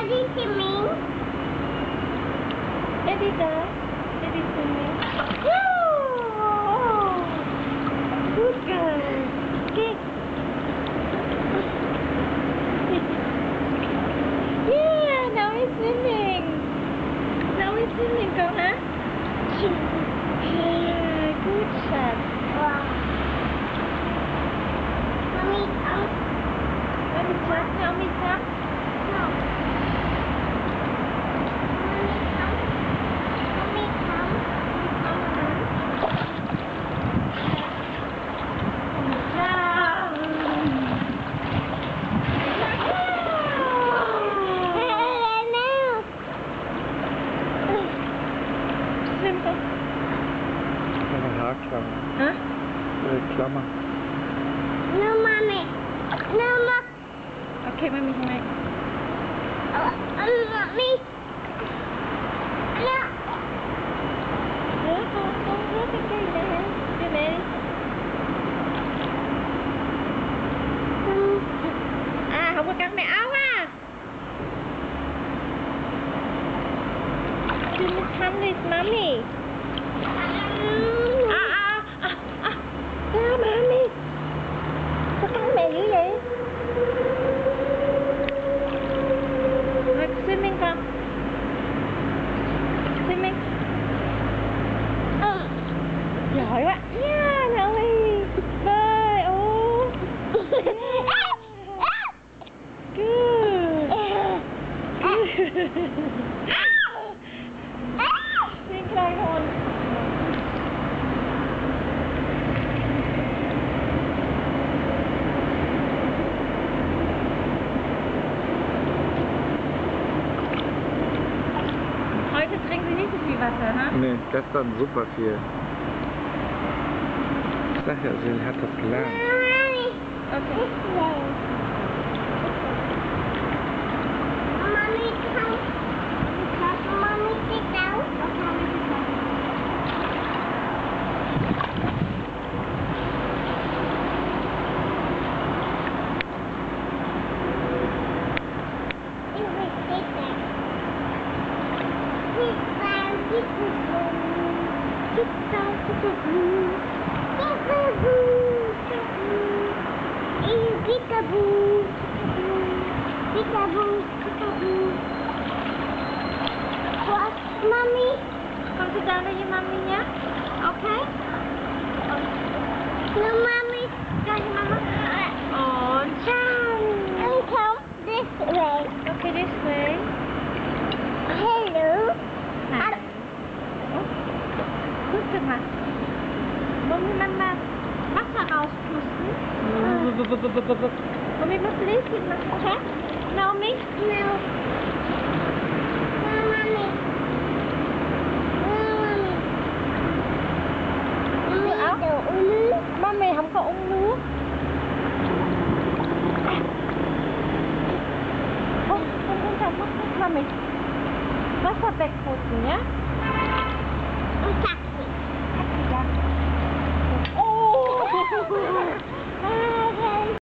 Daddy swimming. Daddy does. Daddy swimming. Good girl. Okay. Yeah, now he's swimming. Now he's swimming, go, huh? Yeah, good shot. Wow. Mommy, Let me jump. Help me jump. no. Mommy, come. Swim, go. Eine Haarklammer. Huh? Eine Klammer. No, mommy. No, mom. Okay, Mami, komm her. Mommy. No. Ja, komm, den Geld dahin. Genau. Không có cắn mẹ áo à. You must come with mommy. Mommy. Sao cắn mẹ dữ vậy? Rồi, swimming con. Swimming. Giỏi quá. Yeah, Noe. Bơi. Oh. Good. Xin khai hồn. Heute trinken Sie nicht so viel Wasser, ne? Nee, gestern super viel. Ich sag ja, sie hat das gelernt. Okay. This way. Mommy, come. Mommy, sit down. Okay, mommy, sit down. You will sit there. Sit down, peekaboo. Sit down, peekaboo. Peekaboo, peekaboo. Peekaboo, peekaboo. What, mommy? Con sit down với mommy nhé. Okay? No, mommy. Down với mama. Oh, Chan. And come this way. Okay, this way. Hello. Nein. Oh. Gut gemacht. Wollen wir mal Wasser rauspusten? Wollen wir mal Bläschen machen, Schatz? Naomi? No. No, mommy. No, mommy. Mommy, áo. đừng uống nước. Mommy không có uống nước. Không chồng mất nước, Mommy. Wasser wegputzen, ja?